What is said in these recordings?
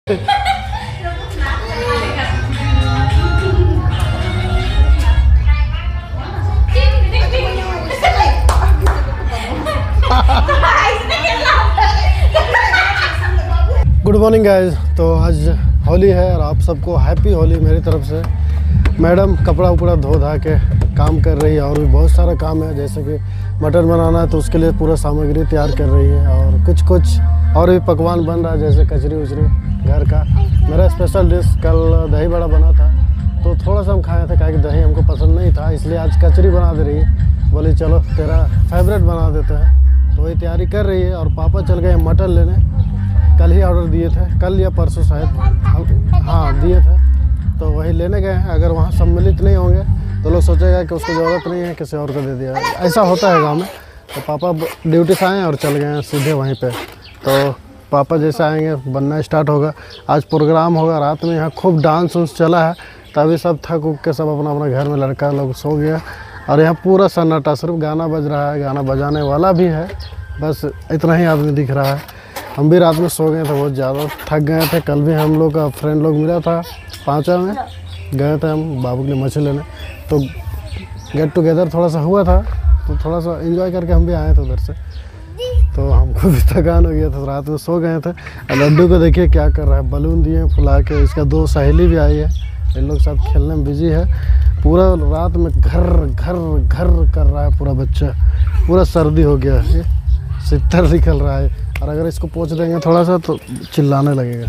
Good morning guys. तो आज होली है और आप सबको हैप्पी होली मेरी तरफ से। मैडम कपड़ा उपड़ा धो धा के काम कर रही है और भी बहुत सारा काम है, जैसे कि मटन बनाना है तो उसके लिए पूरा सामग्री तैयार कर रही है और कुछ और भी पकवान बन रहा है, जैसे कचरी उचरी घर का। मेरा स्पेशल डिश कल दही बड़ा बना था तो थोड़ा सा हम खाए थे, क्योंकि दही हमको पसंद नहीं था, इसलिए आज कचरी बना दे रही है। बोली चलो तेरा फेवरेट बना देते हैं, तो वही तैयारी कर रही है। और पापा चल गए मटन लेने, कल ही ऑर्डर दिए थे, कल या परसों शायद, हाँ दिए थे, तो वही लेने गए हैं। अगर वहाँ सम्मिलित नहीं होंगे तो लोग सोचेगा कि उसको ज़रूरत नहीं है, किसी और को दे दिया, ऐसा होता है गांव में। तो पापा ड्यूटी से आए हैं और चल गए हैं सीधे वहीं पे। तो पापा जैसे आएंगे बनना स्टार्ट होगा। आज प्रोग्राम होगा रात में, यहाँ खूब डांस उन्स चला है, तभी सब थक उक के सब अपना अपना घर में लड़का लोग सो गया और यहाँ पूरा सन्नाटा, सिर्फ गाना बज रहा है, गाना बजाने वाला भी है, बस इतना ही आदमी दिख रहा है। हम भी रात में सो गए थे, बहुत ज़्यादा थक गए थे। कल भी हम लोग का फ्रेंड लोग मिला था, 5 में गए थे हम बाबू के लिए मछली लेने, तो गेट टुगेदर थोड़ा सा हुआ था, तो थोड़ा सा एंजॉय करके हम भी आए थे उधर से। तो हमको भी थकान हो गया था, रात में सो गए थे। और लड्डू को देखिए क्या कर रहा है, बलून दिए फुला के। इसका 2 सहेली भी आई है, इन लोग साथ खेलने में बिजी है। पूरा रात में घर घर घर कर रहा है पूरा बच्चा, पूरा सर्दी हो गया है, सितर निकल रहा है। और अगर इसको पोंछ देंगे थोड़ा सा तो चिल्लाने लगेगा।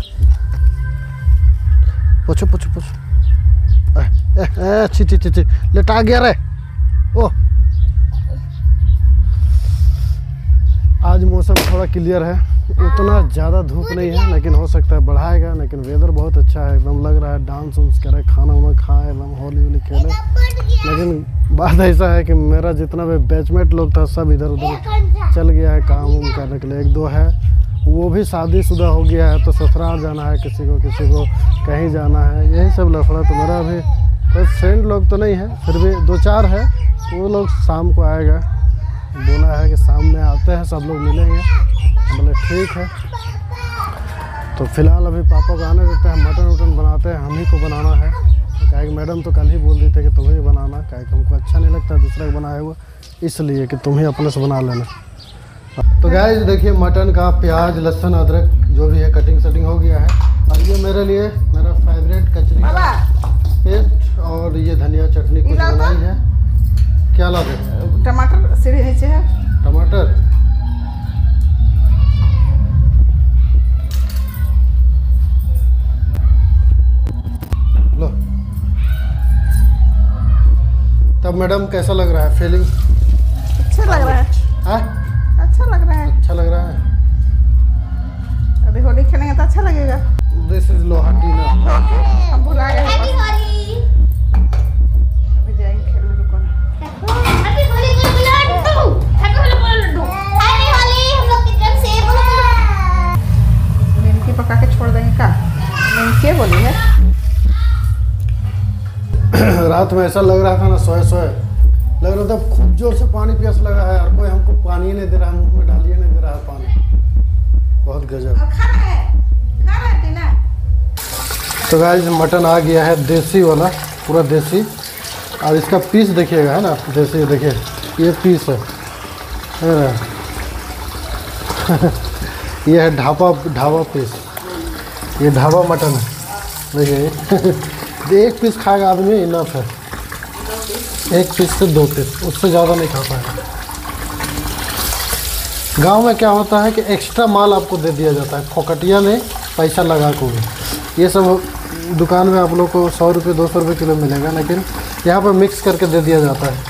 पोछो पोछो पोछो, छी छी छी छी, लेटा गया रे। ओह, आज मौसम थोड़ा क्लियर है, उतना ज़्यादा धूप नहीं है, लेकिन हो सकता है बढ़ाएगा। लेकिन वेदर बहुत अच्छा है, एकदम लग रहा है डांस उन्स करे, खाना वाना खाए, एकदम होली होली खेले। लेकिन बात ऐसा है कि मेरा जितना भी बैचमेट लोग था सब इधर उधर चल गया है काम उम करने के लिए। 1-2 है, वो भी शादीशुदा हो गया है, तो ससुराल जाना है, किसी को कहीं जाना है, यही सब लफड़ा। तो मेरा भी कोई फ्रेंड लोग तो नहीं है, फिर भी 2-4 है, वो लोग शाम को आएगा, बोला है कि शाम में आते हैं, सब लोग मिलेंगे। बोले ठीक है। तो फिलहाल अभी पापा को आने देते हैं, मटन वटन बनाते हैं, हम ही को बनाना है। तो कहे कि मैडम तो कल ही बोल दी थे कि तुम्हें ही बनाना, कहे कि हमको अच्छा नहीं लगता दूसरा को बनाया हुआ, इसलिए कि तुम ही अपने से बना लेना। तो गाइस देखिए, मटन का प्याज लहसुन अदरक जो भी है कटिंग शटिंग हो गया है। और ये मेरे लिए मेरा फेवरेट कचरी पेस्ट और ये धनिया चटनी कुछ बनाई है। क्या ला दे? टमाटर सीढ़ी नीचे है, टमाटर लो। तब मैडम कैसा लग रहा है, फीलिंग? अच्छा लग रहा है। हाँ, अच्छा लग रहा है। अच्छा लग रहा है। अभी होली खेलेंगे तो अच्छा लगेगा। दिस इज लोहाटीना। हम भुला गए हैं, अभी जाएंगे खेलने, रुको ना। निमकी पका के छोड़ देंगे का? निमकी बोली है। रात में ऐसा लग रहा था ना, सोए लग रहा था खूब जोर से पानी प्यास लगा है और कोई हमको पानी ही नहीं दे रहा है, मुंह में डालिए नहीं दे रहा है पानी। बहुत गजब। तो गाइस मटन आ गया है, देसी वाला, पूरा देसी। और इसका पीस देखिएगा, है ना देसी, देखिए ये पीस है ये है ढाबा पीस, ये ढाबा मटन है, देखिए। एक पीस खाएगा आदमी इनफ है, 1 पीस से 2 पीस, उससे ज़्यादा नहीं खा पाएगा। गांव में क्या होता है कि एक्स्ट्रा माल आपको दे दिया जाता है, फोकटिया में पैसा लगा को भी। ये सब दुकान में आप लोग को 100 रुपये 200 रुपये किलो मिलेगा, लेकिन यहाँ पर मिक्स करके दे दिया जाता है।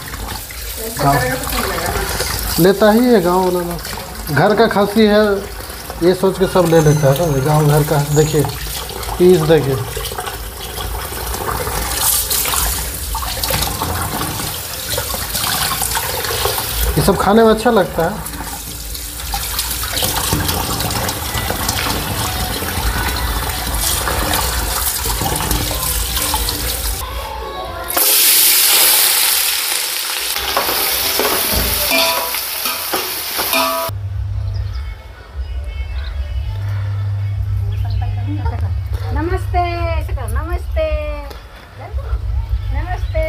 गाँव लेता ही है, गाँव वाला लोग घर का खांसी है ये सोच के सब ले लेता है, समझे? गाँव घर का देखिए पीस, देखिए ये सब खाने में अच्छा लगता है। नमस्ते नमस्ते नमस्ते।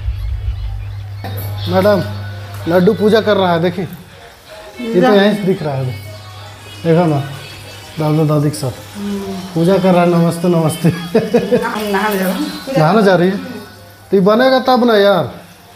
मैडम लड्डू पूजा कर रहा है, देखिए ये तो यहीं से दिख रहा है, देखो ना दादा दादी के साथ पूजा कर रहा है। नमस्ते नमस्ते। नहाना जा रही है तो ये बनेगा तब ना यार,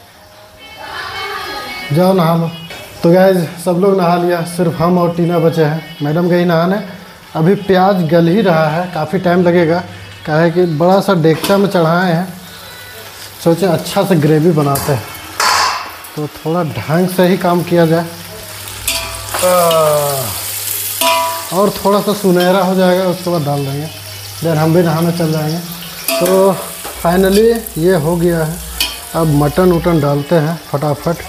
जाओ नहा लो। तो गाइस सब लोग नहा लिया, सिर्फ हम और टीना बचे हैं। मैडम गई नहाने, अभी प्याज गल ही रहा है, काफ़ी टाइम लगेगा। क्या है कि बड़ा सा डेगचा में चढ़ाए हैं, सोचे अच्छा से ग्रेवी बनाते हैं तो थोड़ा ढंग से ही काम किया जाए और थोड़ा सा सुनहरा हो जाएगा, उसके बाद डाल देंगे, देन हम भी नहाने चल जाएंगे। तो फाइनली ये हो गया है, अब मटन उटन डालते हैं फटाफट।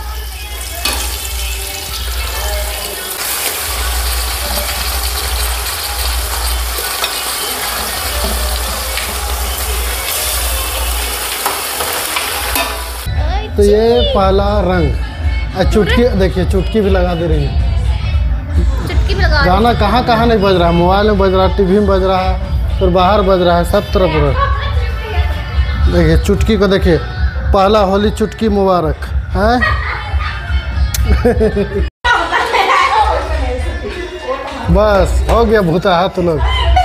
तो ये पहला रंग, चुटकी देखिए, चुटकी भी लगा दे रही है। चुटकी भी लगा, गाना कहाँ कहाँ नहीं बज रहा है, मोबाइल में बज रहा है, टीवी में बज रहा है, फिर बाहर बज रहा है, सब तरफ। देखिए चुटकी को देखिए, पहला होली चुटकी मुबारक है। बस हो गया भूता है तो लोग।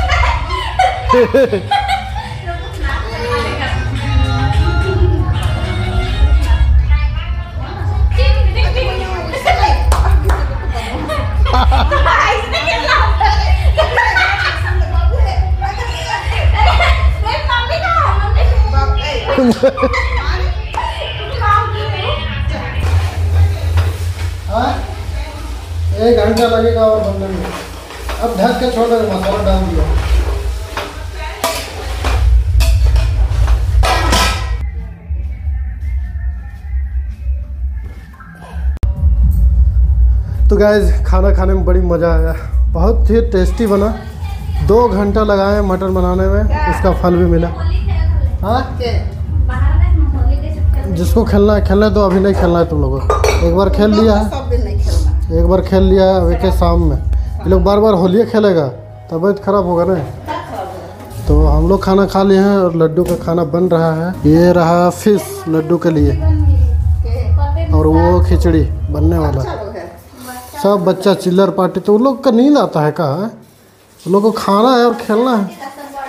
एक घंटा लगेगा और बनने में। अब ढक के छोड़ देंगे, मसाला डाल दिया। तो गाइस खाना खाने में बड़ी मज़ा आया, बहुत ही टेस्टी बना। 2 घंटा लगाए मटन बनाने में, उसका फल भी मिला। हाँ जिसको खेलना है खेलना है, तो अभी नहीं खेलना है तुम लोगों को। एक बार खेल लिया है, एक बार खेल लिया है, एक शाम में। ये लोग बार बार होली खेलेगा, तबीयत खराब होगा ना। तो हम लोग खाना खा लिए हैं और लड्डू का खाना बन रहा है। ये रहा फिश लड्डू के लिए, और वो खिचड़ी बनने वाला है। सब बच्चा चिल्लर पार्टी, तो उन लोग का नींद आता है कहाँ, उन लोग को खाना है और खेलना है।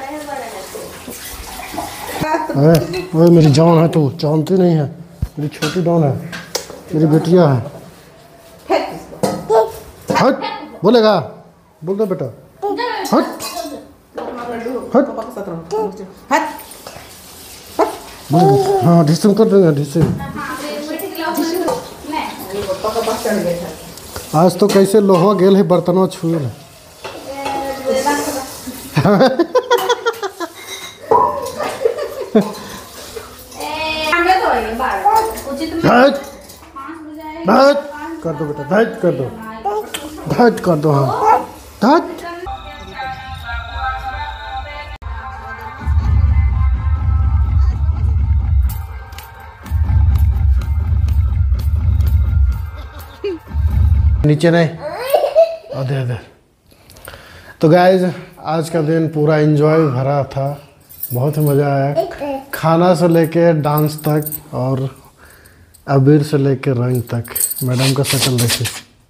वो मेरी जान है, तू जानती नहीं है, मेरी छोटी डॉन है, मेरी बेटिया है। हट बोलेगा, बोल दो बेटा, हट हट। हाँ ढिसम कर देंगे, ढिसम। आज तो कैसे लोहा गेल है, बर्तनों छुए है। कर दो बेटा, धैट कर दो, धैट कर दो। हाँ धैट। नीचे नहीं, आधे आधे। तो गाइज आज का दिन पूरा एंजॉय भरा था, बहुत ही मज़ा आया। खाना से लेके डांस तक और अबीर से लेके रंग तक। मैडम का शक्ल देखिए,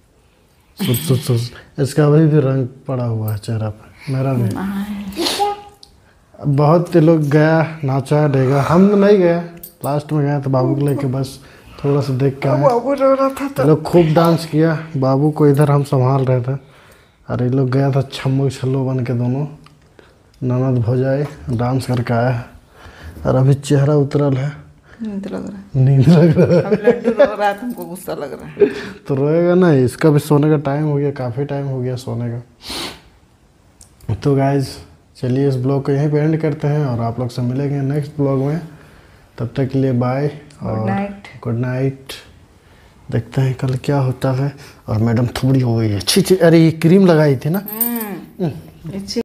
इसका अभी भी रंग पड़ा हुआ है चेहरा पर, मेरा भी। बहुत लोग गया, नाचा डेगा, हम नहीं गए, लास्ट में गए तो बाबू को लेके बस थोड़ा सा देख के आए। लोग खूब डांस किया, बाबू को इधर हम संभाल रहे थे, और ये लोग गया था छम्मू छल्लो बन के, दोनों ननद भौजाई डांस करके आया। और अभी चेहरा उतरल है, नींद लग रहा है, नींद लग रहा है। अब लड्डू रो रहा है, तुमको गुस्सा लग रहा है। तो रोएगा ना, इसका भी सोने का टाइम हो गया, काफ़ी टाइम हो गया सोने का। तो गाइज चलिए इस ब्लॉग को यहीं पे एंड करते हैं, और आप लोग से मिलेंगे नेक्स्ट ब्लॉग में। तब तक के लिए बाय और गुड नाइट। देखते हैं कल क्या होता है। और मैडम थोड़ी हो गई है, अच्छी, अरे ये क्रीम लगाई थी ना।